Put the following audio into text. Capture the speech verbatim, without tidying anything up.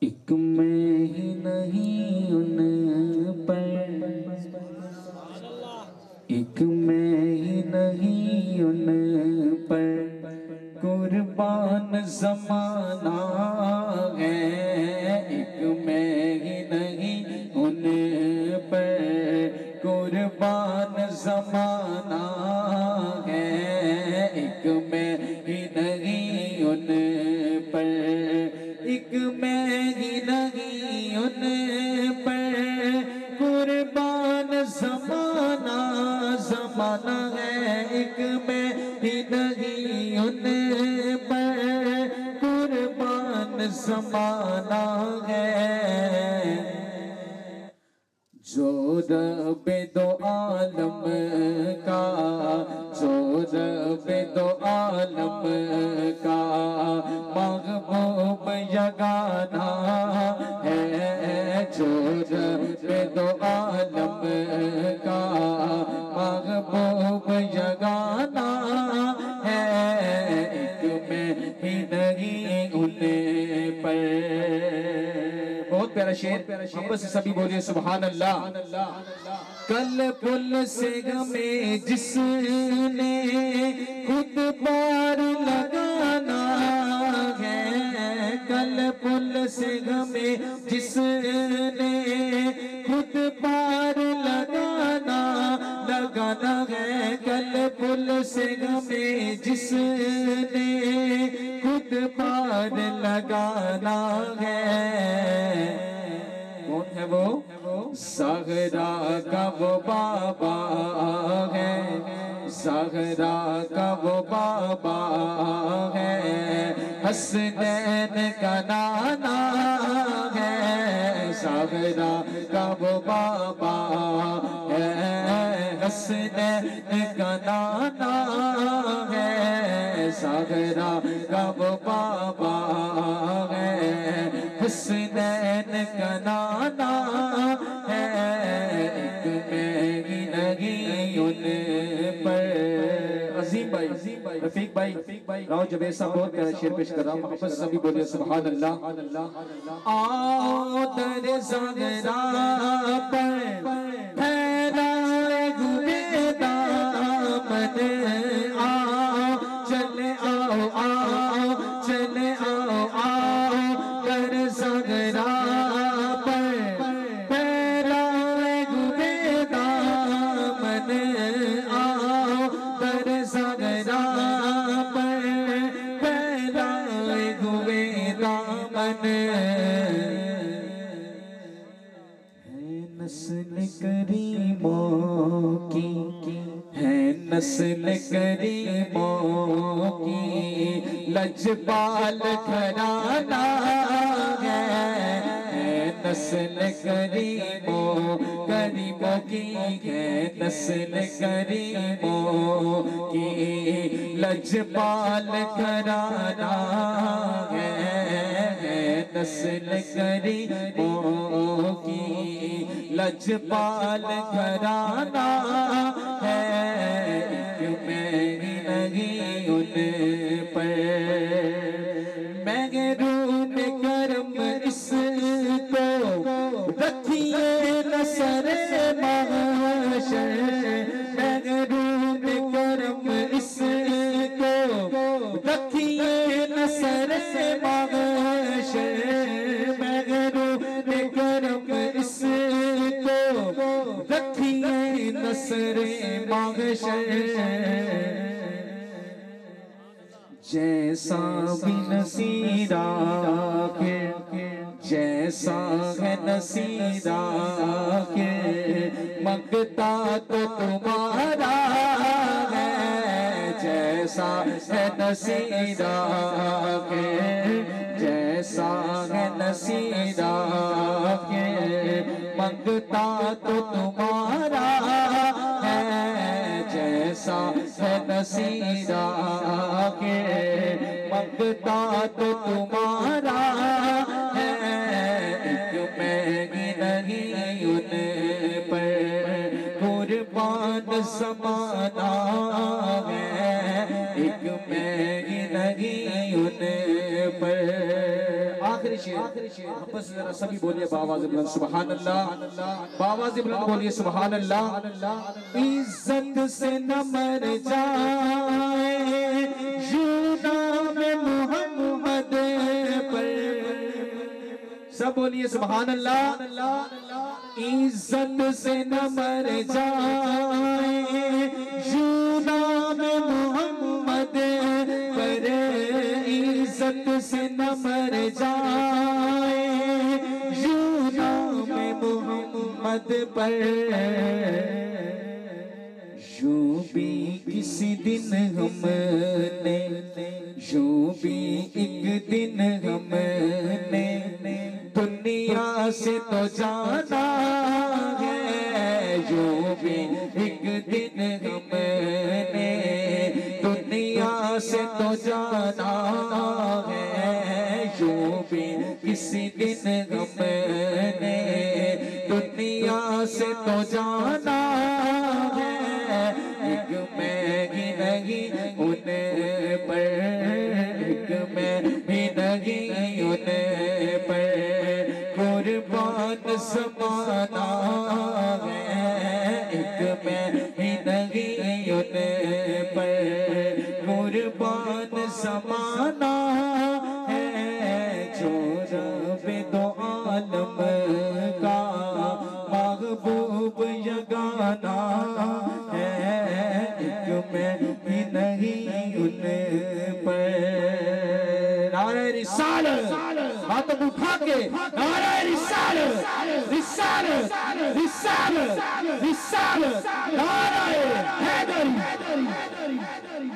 एक मैं ही नहीं उन पर, एक मैं ही नहीं उन पर कुर्बान ज़माना है। एक मैं ही नहीं उन पर कुर्बान ज़माना है। एक मैं ही नहीं उन पर, एक मैं ही नहीं उन पर कुर्बान ज़माना ज़माना है। एक मैं ही नहीं उन पर कुर्बान ज़माना है। जो रब्बे दो आलम का, जो रब्बे दो आलम का महबूब यगाना है। जो रब्बे दो आलम का महबूब यगाना है। एक मैं ही नहीं उन पर। बहुत प्यारा शेर, वापस से सभी बोलिए सुभान अल्लाह। कल पुल से गमे जिसने खुद पार लगाना है। कल पुल से गमे जिसने खुद पार लगाना लगाना है। कल पुल से गमे जिसने खुद पार लगाना है। कौन है वो? ज़हरा का वो बाबा है, ज़हरा का वो बाबा है। हसनैन का नाना है, ज़हरा का वो बाबा है। हसनैन का नाना है, ज़हरा का वो बाबा है। हसनैन का नाना है। एक मैं ही नहीं उन पर। अजीम भाई, रफीक भाई, राव जवेद साहब बहुत प्यारा शेर पेश कर रहा हूँ। वापस सभी बोलिए सुभान अल्लाह। आओ दर ज़हरा पर फैलाए हुए दामन, आओ चले आओ आओ चले आओ आओ दर ज़हरा पर फैलाए हुए दामन, आओ दर ज़हरा पर फैलाए हुए दामन। है नस्ल करीमों की, है नस्ल करीमों की लजपाल घराना है। है नस्ल करीमों करीमों की, है नस्ल करीमों की लजपाल घराना है। है नस्ल करीमों की लजपाल घराना है। एक मैं ही नहीं उन पर। महरूम करम इसको रखिए नसरे महशर। महरूम करम इसको रखिए नसरे महशर। महरूम करम इसको रखिए नसरे महशर। जैसा भी नसीरा के, जैसा है नसीरा के मगता तो तुम्हारा है। जैसा है नसीरा के, जैसा है नसीरा के मगता तो तुम्हारा है। जैसा है नसीरा के मगता तो तुम्हारा है। एक मैं ही नहीं उन पर कुर्बान ज़माना है। एक मैं ही नहीं उन पर। आखिरी बस जरा सभी बोलिए बावाज़ बुलंद सुभान अल्लाह, बावाज़ बुलंद बोलिए सुभान अल्लाह। इज्जत से न मर जाए यूं नाम मोहम्मद पर, सब बोलिए सुभान अल्लाह। इज्जत से न मर जाए यूं नाम मोहम्मद पर, इज्जत से न मर जाए यूं नाम मोहम्मद पर। यूं भी किसी दिन हमने, यूं भी एक दिन हमने दुनिया से तो जाना है, यूं भी एक दिन हमने दुनिया से तो जाना है, यूं भी किसी दिन हमने दुनिया से तो जाना है। एक मैं ही नहीं उन पर, एक मैं ही नहीं उन पर कुर्बान समाना है, एक मैं ही नहीं उन पर कुर्बान समाना है। जो रब दो आलम का महबूब यगाना है, एक मैं ही नहीं उन पर। नारे रिसालत, हाथ उठा के नारे रिसालत, रिसालत, रिसालत, रिसालत, नारे हैदरी।